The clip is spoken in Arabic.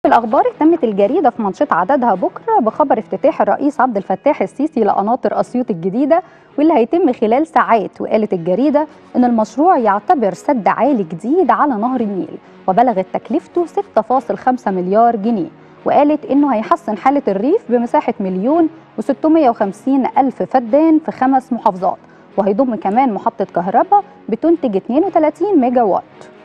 في الأخبار اهتمت الجريدة في منشط عددها بكرة بخبر افتتاح الرئيس عبد الفتاح السيسي لقناطر أسيوط الجديدة واللي هيتم خلال ساعات. وقالت الجريدة إن المشروع يعتبر سد عالي جديد على نهر النيل وبلغت تكلفته 6.5 مليار جنيه. وقالت إنه هيحسن حالة الريف بمساحة 1,650,000 فدان في 5 محافظات، وهيضم كمان محطة كهرباء بتنتج 32 ميجا وات.